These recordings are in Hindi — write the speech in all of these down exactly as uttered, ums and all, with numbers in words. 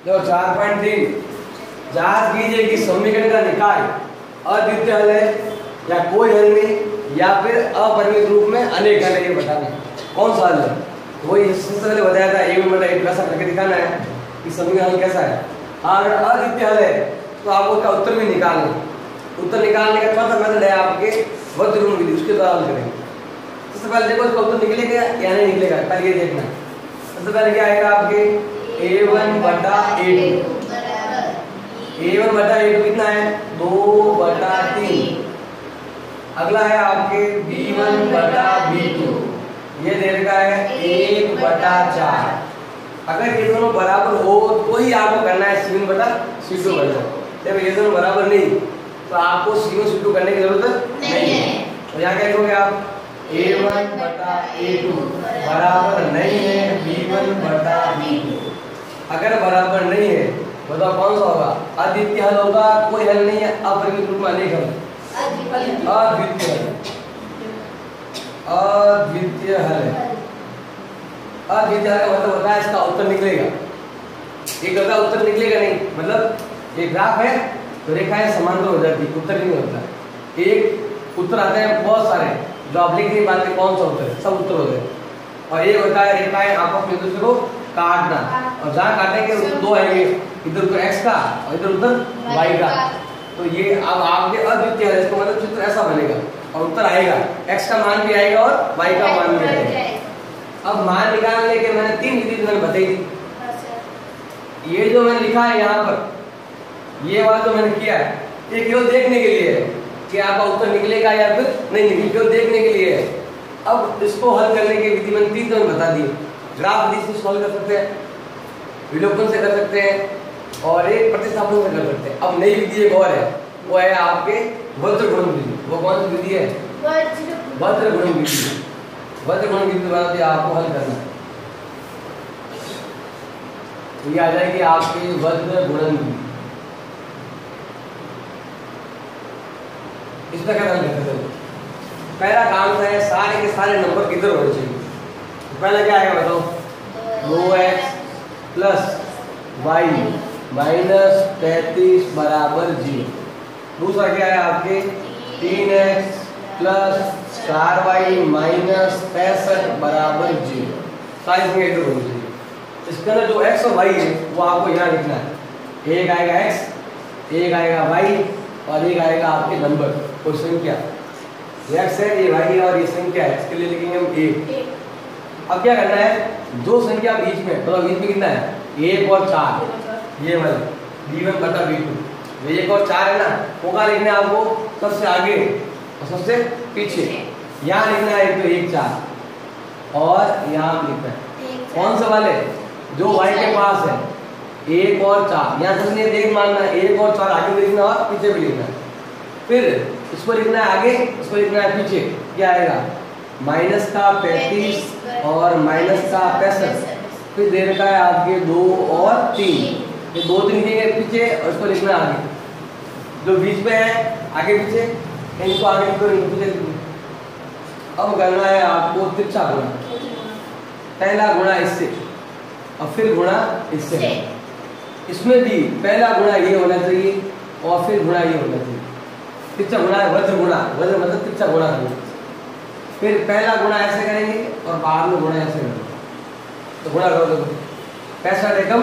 देखो चार पॉइंट तीन, जांच कीजिए कि समीकरण का निकाय अद्वितीय हल है या कोई हल नहीं या फिर अपरिमित रूप में अनेक हल है, ये बताना है कौन सा हल है। वही सबसे पहले बताया था ए वन बटा ए टू ऐसा करके दिखाना है कि समीकरण हल कैसा है। अगर अद्वितीय हल है तो आपको क्या उत्तर भी निकालना है। उत्तर निकालने का चौथा मेथड है आपके वक्र ऋण विधि, उसके द्वारा हल करेंगे। सबसे पहले देखो इसका उत्तर निकलेगा या नहीं निकलेगा, पहले ये देखना है। सबसे पहले क्या आएगा आपके ए वन बटा ए टू, ए वन बटा ए टू कितना है दो बटा तीन। अगला है आपके बी वन बटा बी टू, ये दे रखा है एक बटा चार। अगर ये दोनों बराबर हो तो ही आपको करना है सी वन बटा सी टू करना। जब ये दोनों बराबर नहीं तो आपको सी वन सी टू करने की जरूरत नहीं है। तो यहाँ क्या लिखोगे आप ए वन बटा ए टू बराबर नहीं है बी वन बटा बी टू। अगर बराबर नहीं है बताओ कौन सा होगा, अद्वितीय हल होगा, कोई हल नहीं है, अपरिमित रूप में अनेक हल, अद्वितीय हल, अद्वितीय हल है। अद्वितीय हल का मतलब होता है इसका उत्तर निकलेगा, एक का उत्तर निकलेगा नहीं, मतलब एक ग्राफ है तो रेखाएं समांतर हो जाती, उत्तर नहीं होता। एक उत्तर आते हैं बहुत सारे जो आप लिख नहीं पाते कौन सा उत्तर है, सब उत्तर होते हैं। और एक होता है रेखाएं आपस में एक दूसरे को काटना, और जहाँ काटेंगे उसमें दो आएंगे, इधर उत्तर x का और इधर उत्तर y का। तो ये अब आपके अद्वितीय है, इसका मतलब चित्र ऐसा बनेगा और उत्तर आएगा, x का मान भी आएगा और y का मान भी आएगा। अब मान निकालने के मैंने तीन विधि मैंने बताई थी। ये जो मैंने लिखा है यहाँ पर, ये वाला जो मैंने किया है, ये केवल देखने के लिए है कि आपका उत्तर निकलेगा या फिर नहीं निकलेगा, केवल देखने के लिए है। अब इसको हल करने की विधि मैंने तीन तो बता दी। ग्राफ विधि से सॉल्व कर सकते हैं, विलोपन से कर सकते हैं, और एक प्रतिस्थापन से कर सकते हैं। अब नई विधि एक और है, वो है आपके वज्र गुणन विधि। वो कौन सी विधि है, वज्र गुणन विधि। वज्र गुणन विधि द्वारा आपको हल करना है। ये आ जाएगी आपके वज्र गुणन विधि। इसमें क्या करना है, पहला काम है सारे के सारे नंबर किधर होने चाहिए। पहला क्या आएगा बताओ, दो एक्स प्लस वाई माइनस पैंतीस बराबर जीरो। दूसरा क्या है आपके तीन एक्स प्लस चार वाई माइनस पैंसठ बराबर जीरो। सारी संख्या इधर होनी चाहिए। इसके अंदर जो एक्स और वाई है वो आपको यहाँ लिखना है। एक आएगा एक्स, एक आएगा वाई और एक आएगा आपके नंबर, कोई संख्या। एक्स है, ये वाई है और ये संख्या है, इसके लिए लिखेंगे हम एक। अब क्या करना है, दो संख्या बीच में, तो बीच में कितना है एक और चार, ये वाला बी वन बटा बी टू। एक और चार है ना, वो का लिखना है आपको सबसे आगे और सबसे पीछे। यहाँ लिखना है एक तो एक चार और यहाँ लिखना है कौन से वाले जो वाई के पास है, एक और चार। यहाँ सबसे देख मानना है, एक और चार आगे भी लिखना और पीछे भी लिखना है। फिर इसको लिखना है आगे, इसको लिखना है पीछे। क्या आएगा माइनस का पैंतीस और माइनस का पैंसठ। फिर दे रखा है आपके दो और तीन, ये दो तीन लिखेंगे पीछे और इसको लिखना है आगे। जो बीच में है आगे पीछे, इनको आगे लिखो, इनको पीछे लिखो। अब करना है आपको तिरछा गुणा, पहला गुणा इससे और फिर गुणा इससे। इसमें भी पहला गुणा ये होना चाहिए और फिर गुणा ये होना चाहिए। तिरछा गुणा है वज्र गुणा, वज्र मतलब तिरछा गुणा करना। फिर पहला गुणा ऐसे करेंगे और बाद में गुणा ऐसे करेंगे। तो गुणा करो, देखो पैंसठ एकम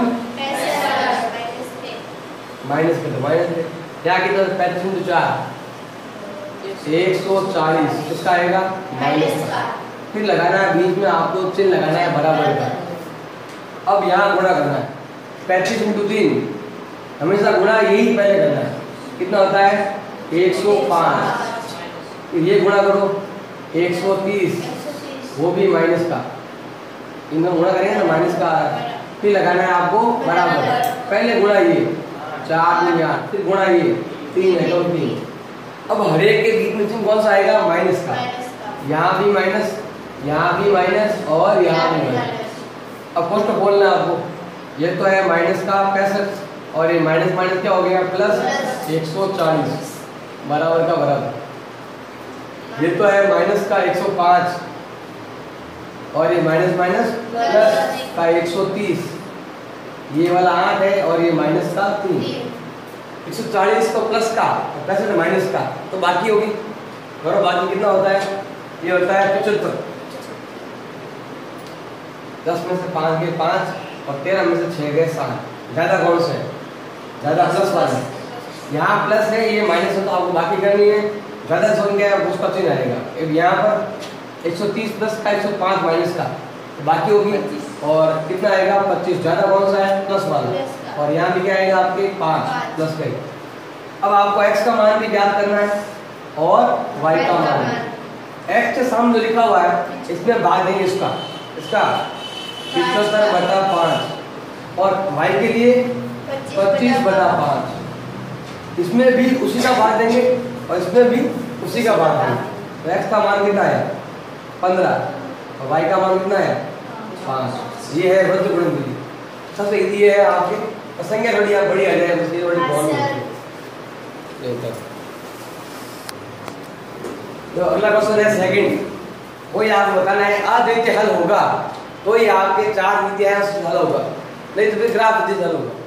माइनस कर दो, माइनस क्या कितना पैंतीस इंटू चार एक सौ चालीस, इसका आएगा माइनस का। फिर लगाना है बीच में आपको चिन्ह लगाना है बराबर का। अब यहाँ गुणा करना है, पैंतीस इंटू तीन हमेशा गुणा यही पहले करना है। कितना होता है एक सौ पाँच। ये गुणा करो एक सौ तीस, वो भी माइनस का, इनमें गुणा करेंगे ना माइनस का आ रहा है। फिर लगाना है आपको बराबर, पहले गुणा ये चार में आठ, फिर गुणा ये तीन है तो तीन। अब हर एक के बीच में चिन्ह कौन सा आएगा माइनस का, यहाँ भी माइनस, यहाँ भी माइनस और यहाँ भी माइनस। अब फर्स्ट बोलना आपको, ये तो है माइनस का पैंसठ और ये माइनस माइनस क्या हो गया प्लस एक सौ चालीस बराबर का बराबर। ये तो है माइनस का एक सौ पाँच और ये माइनस माइनस प्लस का एक सौ तीस ये वाला आठ है और ये माइनस का तीन। एक सौ चालीस को प्लस का और पैंसठ माइनस का, तो बाकी होगी करो, बाकी कितना होता है? ये होता है पचहत्तर। दस में से पाँच गए पाँच और तेरह में से छः गए सात। ज़्यादा कौन से है? ज़्यादा प्लस वाला है। यहाँ प्लस है, ये माइनस है, तो आपको बाकी करनी है। ज़्यादा संख्या है उसका चिन्ह आएगा। अब यहाँ पर एक सौ तीस प्लस का, एक सौ पाँच माइनस का, तो बाकी होगी और कितना आएगा? पच्चीस। ज़्यादा कौन सा है? प्लस वाला। और यहाँ भी क्या आएगा आपके? पाँच प्लस का। अब आपको x का मान भी ज्ञात करना है और y का मान। x के सामने जो लिखा हुआ है इसमें भाग देंगे इसका इसका पचहत्तर बटा पाँच और y के लिए पच्चीस बटा पाँच। इसमें भी उसी का भाग देंगे और इसमें भी उसी का भाग देंगे। तो x का मान कितना है? पंद्रह और y का मान कितना है? पाँच। ये है वृत्त गुणन विधि। सबसे इजी है आपके, संख्या थोड़ी आप बड़ी आ जाए उसकी बड़ी कौन है। तो अगला क्वेश्चन है सेकंड। कोई आपको बताना है अद्वितीय हल होगा तो ये आपके चार विधि है उससे हल होगा, नहीं तो फिर ग्राफ विधि से हल होगा।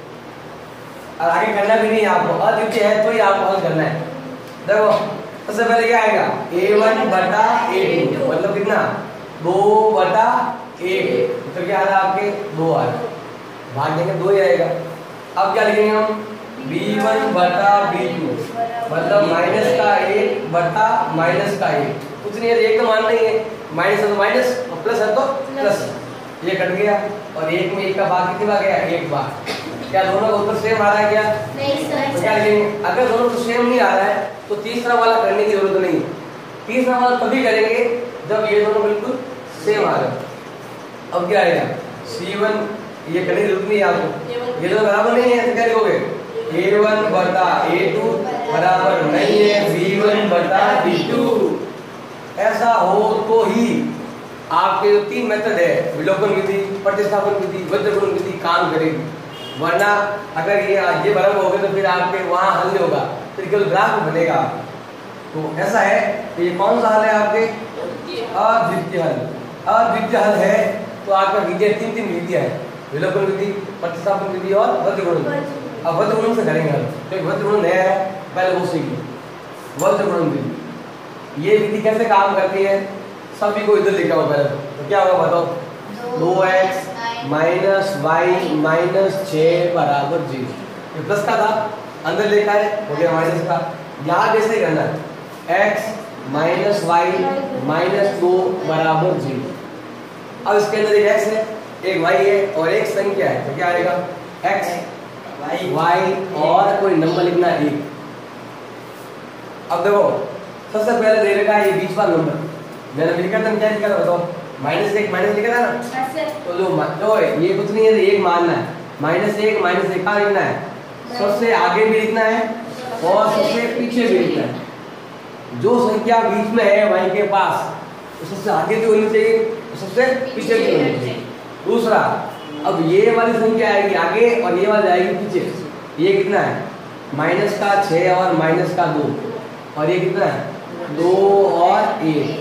और आगे करना भी नहीं आपको, अद्वितीय है तो ही आपको हल करना है। देखो सबसे पहले क्या आएगा? ए वन बटा ए टू मतलब कितना? दो बटा एक। तो क्या आ रहा है आपके? दो आ रहा है। भाग देंगे दो ही आएगा। अब क्या लिखेंगे हम? बी वन बटा बी टू मतलब माइनस का एक बटा माइनस का एक। कुछ नहीं है, एक तो मान नहीं है, माइनस है तो माइनस और प्लस है तो प्लस। ये कट गया और एक में एक का भाग कितनी बार गया? एक बार। क्या दोनों का उत्तर सेम आ रहा है क्या? नहीं सर। तो क्या लिखेंगे? अगर दोनों को सेम नहीं आ रहा है तो तीसरा वाला करने की जरूरत नहीं है। तीसरा वाला तभी करेंगे जब ये दोनों बिल्कुल सेम आ रहे। अब क्या आएगा? सी वन, ये करने की जरूरत नहीं है आपको, ये दोनों बराबर नहीं है तो क्या लिखोगे? ए वन बटा ए टू बराबर नहीं है बी वन बटा बी टू। ऐसा हो तो ही आपके जो तीन मेथड है विलोपन विधि, प्रतिस्थापन विधि, वृत्त गुणन विधि काम करेगी। वरना अगर ये ये बराबर हो गए तो फिर आपके वहां हल नहीं होगा, फिर केवल ग्राफ बनेगा। तो ऐसा है कि ये कौन सा हल है आपके? अद्वितीय हल। अद्वितीय हल है तो आपका विधि तीन तीन विधियां है, विलोपन विधि, प्रतिस्थापन विधि और वृत्त गुणन। अब वृत्त गुणन से करेंगे हम, क्योंकि वृत्त गुणन नया है, पहले वो सीखिए। वृत्त गुणन विधि, ये विधि कैसे काम करती है सभी को इधर लिखा हुआ पहले। तो क्या होगा बताओ? दो एक्स माइनस वाई माइनस छः बराबर जीरो। ये प्लस का था, अंदर लिखा है, हो गया माइनस का। यहाँ कैसे करना है? एक्स माइनस वाई माइनस दो बराबर जीरो। अब इसके अंदर एक एक्स है, एक वाई है और एक संख्या है, तो क्या आएगा? एक्स वाई और कोई नंबर लिखना है एक। अब देखो सबसे पहले दे रखा है ये बीच वाला नंबर, मैंने लिखा था क्या लिखा था बताओ? माइनस एक माइनस लिखा था ना। तो जो जो ये कुछ नहीं है, एक मानना है, माइनस एक माइनस एक का लिखना है, सबसे आगे भी लिखना है और सबसे पीछे भी लिखना है। जो संख्या बीच में है वाई के पास तो सबसे आगे भी होनी चाहिए, सबसे पीछे भी होनी चाहिए। दूसरा, अब ये वाली संख्या आएगी आगे और ये वाली आएगी पीछे। ये कितना है? माइनस का छः और माइनस का दो, और ये कितना है? दो और एक।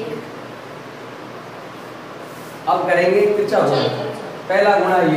अब करेंगे कितना गुणा? पहला गुणा ये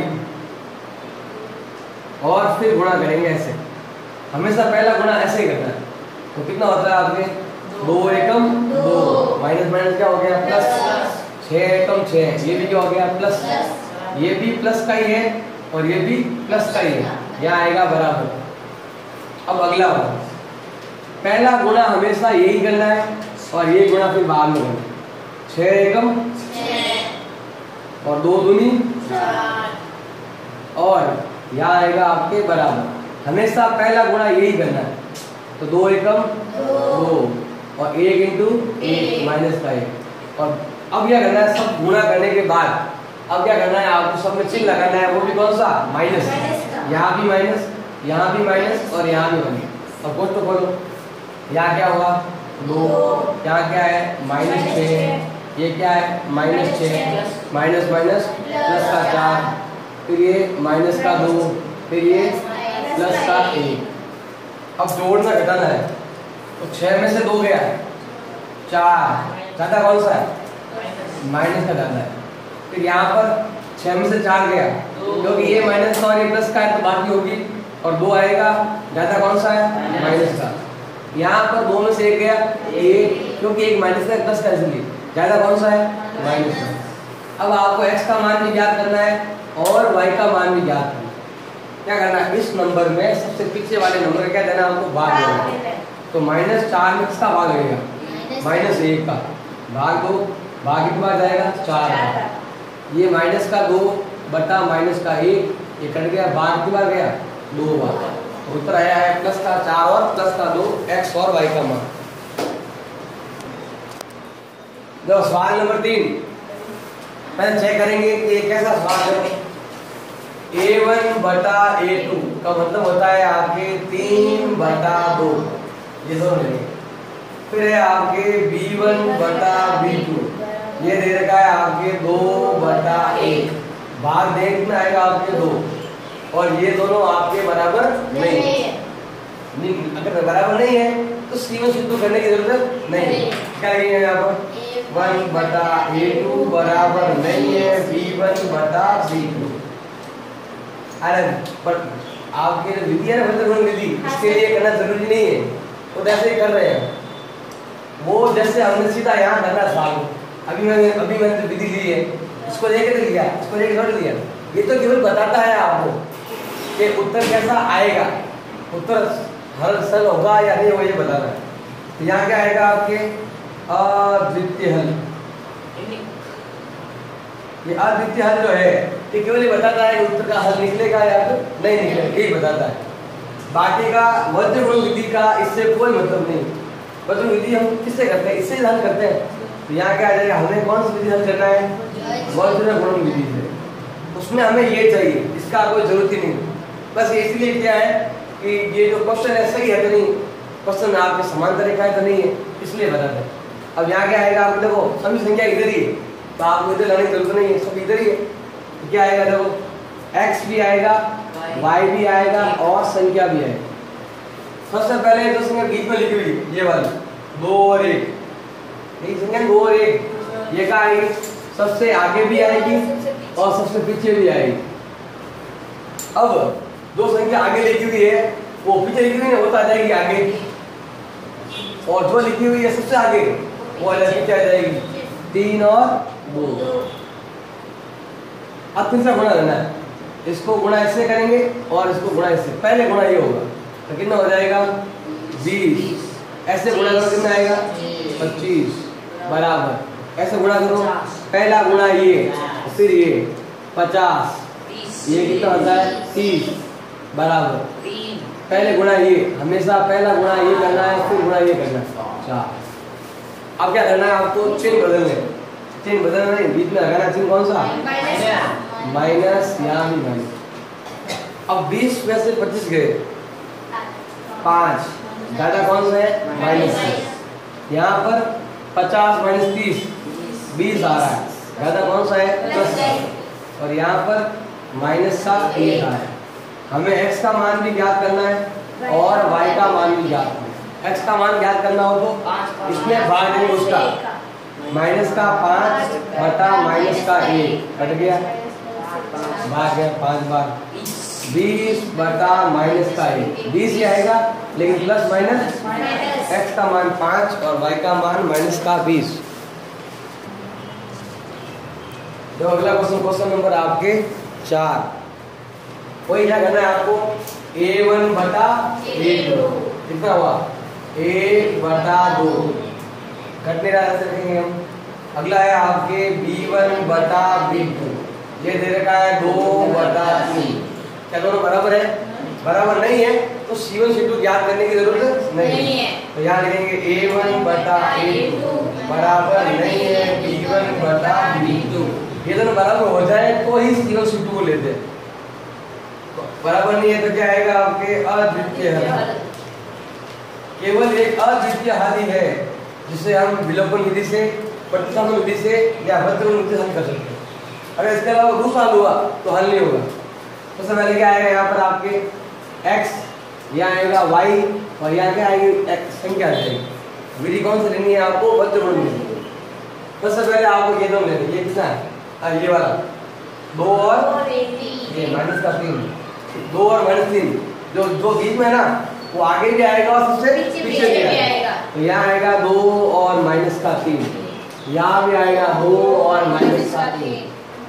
और फिर गुणा करेंगे ऐसे। हमेशा पहला गुणा ऐसे ही करना है। तो कितना होता है आपके? दो एकम दो, माइनस माइनस क्या हो गया? प्लस। छः एकम छः, ये भी क्या हो गया? प्लस। ये भी प्लस का ही है और ये भी प्लस का ही है, यहाँ आएगा बराबर। अब अगला वाला, पहला गुणा हमेशा यही करना है और ये गुणा फिर बाद में करना। छः एकम और दो दूनी और यहाँ आएगा आपके बराबर। हमेशा पहला गुणा यही करना है, तो दो एकम दो और एक इंटू एक माइनस का एक। और अब क्या करना है? सब गुणा करने के बाद अब क्या करना है? आपको सब में चिन्ह लगाना है, वो भी कौन सा? माइनस। यहाँ भी माइनस, यहाँ भी माइनस और यहाँ भी माइनस। और कुछ तो बोलो, यहाँ क्या होगा? दो, यहाँ क्या है? माइनस छः, ये क्या है? माइनस छः, माइनस माइनस प्लस का चार, फिर ये माइनस का दो, फिर ये प्लस का एक। अब जोड़ना घटाना है, तो छः में से दो गया, चार, ज़्यादा कौन सा है? माइनस का ज़्यादा है। फिर यहाँ पर छः में से चार गया, क्योंकि ये माइनस का और ये प्लस का है तो बाकी होगी, और दो आएगा, ज्यादा कौन सा है माइनस का। यहाँ पर दो में से एक गया एक, क्योंकि एक माइनस का एक प्लस का, इसलिए ज्यादा कौन सा है माइनस का। अब आपको x का मान भी ज्ञात करना है और y का मान भी ज्ञात करना है। क्या करना है, इस नंबर में सबसे पीछे वाले नंबर का क्या देना है आपको, भाग देना। तो माइनस चार में किसका भाग लगेगा, माइनस एक का, भाग दो, भाग के बाद जाएगा चार का, ये माइनस का दो बटा माइनस का एक, ये कट गया, भाग के बाद गया दो बार, उत्तर आया है प्लस का चार और प्लस का दो, x और y का मान। देखो सवाल नंबर तीन, पहले चेक करेंगे कि ये कैसा सवाल है। ए वन बटा ए टू का मतलब होता है आपके तीन बटा दो, ये दोनों लेंगे। फिर है आपके बी वन बटा बी टू, ये दे रखा है आपके दो बटा एक, भाग देख में आएगा आपके दो, और ये दोनों आपके बराबर नहीं है। अगर बराबर नहीं है तो सी वन सी टू करने की जरूरत नहीं है। क्या लिखेंगे यहाँ पर, वन बटा ए टू बराबर नहीं है बी वन बटा बी टू। अरे पर आपके विधि है ना मतलब विधि, इसके लिए करना जरूरी नहीं है, वो तो ऐसे ही कर रहे हैं। वो जैसे हमने सीधा यहाँ करना साल, अभी मैंने अभी मैंने विधि ली है, इसको लेकर लिया, इसको लेकर छोड़ दिया, ये तो केवल बताता है आपको कि उत्तर कैसा आएगा, उत्तर हल सल होगा या नहीं होगा ये बताना है। तो यहाँ क्या आएगा आपके अद्वितीय हल, ये अद्वितीय हल जो है ये केवल ये बताता है कि उत्तर का हल निकलेगा या नहीं निकलेगा, यही बताता है। बाकी का वज्र गुण विधि का इससे कोई मतलब नहीं। वज्र विधि हम किससे करते हैं, इससे हल करते हैं। तो यहाँ क्या आ जाएगा, हमें कौन सी विधि हल करना है, वज्र गुण विधि से, उसमें हमें ये चाहिए, इसका कोई जरूरत ही नहीं। बस इसलिए क्या है कि ये जो क्वेश्चन है सही है तो नहीं, क्वेश्चन आपके समांतर रेखा है तो नहीं है, इसलिए बता दें। अब यहाँ क्या आएगा, आप देखो सभी संख्या इधर ही है तो आपको इधर लाने की जरूरत नहीं है, सब इधर ही है। तो क्या आएगा, देखो x भी आएगा, y भी आएगा और संख्या भी आएगी। सबसे पहले जो संख्या बीच में लिखी हुई ये वाली दो और एक, ये संख्या दो और एक, ये क्या आएगी, सबसे आगे भी आएगी और सबसे पीछे भी आएगी। अब दो संख्या आगे लिखी हुई है, वो पीछे लिखी हुई है वो तो आ जाएगी आगे, और जो लिखी हुई है सबसे आगे वो पीछे आ जाएगी, तीन और दो। अब तीसरा गुणा करना है, इसको गुणा ऐसे करेंगे और इसको गुणा ऐसे, पहले गुणा ये होगा तो कितना हो जाएगा बीस, ऐसे गुणा करो कितना आएगा पच्चीस बराबर, ऐसे गुणा करो पहला गुणा ये फिर ये पचास, ये कितना होता है तीस बराबर, पहले गुणा ये, हमेशा पहला गुणा ये करना है फिर गुणा ये करना है चार। अब क्या करना है आपको, चिन्ह बदलने, चिन्ह बदलना नहीं, बीच में लगाना चिन्ह कौन सा माइनस, यहाँ भी माइनस। अब बीस में से पच्चीस गए, पाँच ज्यादा कौन सा है माइनस है। यहाँ पर पचास माइनस तीस बीस आ रहा है, ज्यादा कौन सा है प्लस, और यहाँ पर माइनस का एक आ है। हमें x का मान भी ज्ञात करना है और y का मान भी ज्ञात करना है। x का मान ज्ञात करना हो तो इसमें भाग देंगे उसका, माइनस का पाँच बटा माइनस का एक कट गया, भाग गया पाँच बार, बीस बटा माइनस का एक, बीस ही आएगा लेकिन प्लस माइनस, x का मान पाँच और y का मान माइनस का बीस। जो अगला क्वेश्चन, क्वेश्चन नंबर आपके चार, वही क्या करना है आपको, ए वन बटा ए टू कितना हुआ एक बटा दो, घटने का ऐसे रखेंगे हम। अगला है आपके बी वन बटा बी टू, ये दे रखा है दो बटा तीन, क्या दोनों बराबर है, बराबर नहीं है तो सी वन सी टू ज्ञात करने की जरूरत नहीं, नहीं है। तो यहाँ लिखेंगे ए वन बटा ए टू बराबर नहीं है बी वन बटा बी टू, ये दोनों बराबर हो जाए तो ही सी वन सी टू को लेते हैं, बराबर नहीं है तो क्या आएगा आपके अद्वितीय हल। केवल एक अद्वितीय हल ही है जिसे हम विलोपन विधि से, प्रतिस्थापन विधि से या वज्र विधि से हल कर सकते हैं। अगर इसके अलावा दूसरा हल हुआ तो हल नहीं होगा। तो सबसे पहले क्या आएगा, यहाँ पर आपके x, यहाँ आएगा y और यहाँ क्या आएगी x संख्या आ जाएगी। विधि कौन सी लेनी है आपको, वज्र विधि। सबसे पहले आपको ये दोनों लेनी, ये कितना है, ये वाला दो और ये माइनस का तीन, दो और माइनस तीन, जो जो बीच में है ना वो आगे भी आएगा और सबसे पीछे भी पीछे भी आएगा। आएगा। तो यहाँ आएगा दो और माइनस का तीन, यहाँ भी आएगा दो और माइनस का तीन।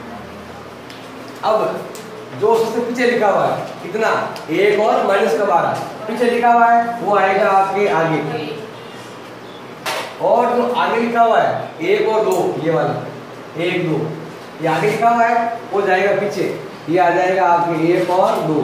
अब जो सबसे पीछे लिखा हुआ है कितना, एक और माइनस का बारह पीछे लिखा हुआ है वो आएगा आपके आगे, और जो आगे लिखा हुआ है एक और दो, ये वाला एक दो ये आगे लिखा हुआ है वो जाएगा पीछे, ये आ जाएगा आपके एक और दो।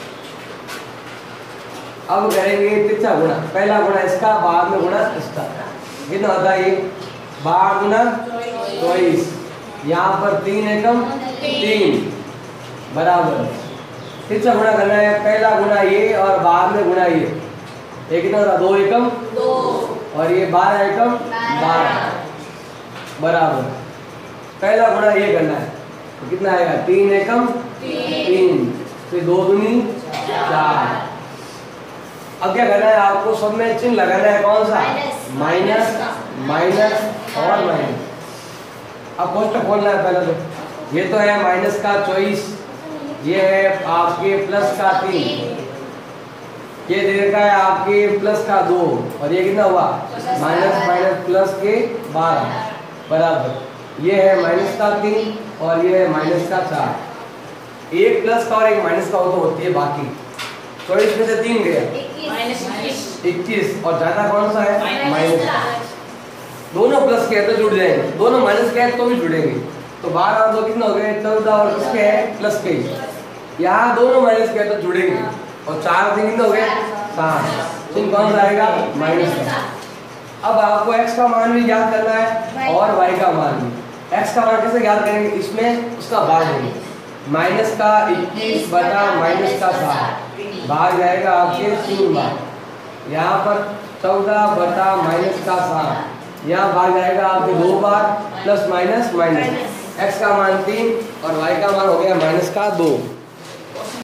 अब करेंगे तिरछा गुणा, पहला गुणा इसका, बाद में गुणा इसका। कितना होता है ये, बारह गुना चौबीस, यहाँ पर तीन एकम तीन बराबर। तिरछा गुणा करना है, पहला गुणा ये और बाद में गुणा ये, ये कितना होता है, दो एकम दो और ये बारह एकम बारह बराबर। पहला गुणा ये करना है तो कितना आएगा, तीन एकम तीन, फिर दो दूनी चार। अब क्या करना है आपको, सब में चिन्ह लगाना है, कौन सा, माइनस माइनस और माइनस। अब कोष्टक खोलना है पहले तो, ये तो है माइनस का चौबीस, ये है आपके प्लस का तीन, ये दे रखा है आपके प्लस का दो, और ये कितना हुआ, माइनस माइनस प्लस के बारह बराबर। ये है माइनस का तीन और ये है माइनस का चार। एक प्लस का और एक माइनस का हो तो होती है बाकी। चौबीस में से तीन गया इक्कीस, और ज्यादा कौन सा है, माइनस। दोनों प्लस के है तो जुड़ जाएंगे, दोनों माइनस के है तो भी जुड़ेंगे। तो बारह और दो कितना हो गए, चौदह, और किसके है, प्लस के। यहाँ दोनों माइनस के है तो जुड़ेंगे, और चार दिन कितने हो गए, सात। चिन्ह कौन सा आएगा, माइनस का। अब आपको x का मान भी ज्ञात करना है और y का मान भी। x का मान कैसे ज्ञात करेंगे, इसमें उसका भाग देंगे, माइनस का इक्कीस बटा माइनस का सात, भाग जाएगा आपके तीन बार। यहाँ पर चौदह बटा माइनस का सात, यहाँ भाग जाएगा आपके दो बार, प्लस माइनस माइनस। x का मान तीन और y का मान हो गया माइनस का दो।